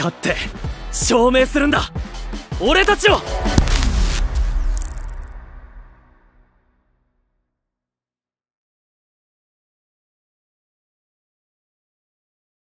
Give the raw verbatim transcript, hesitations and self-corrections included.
勝って証明するんだ俺たちを。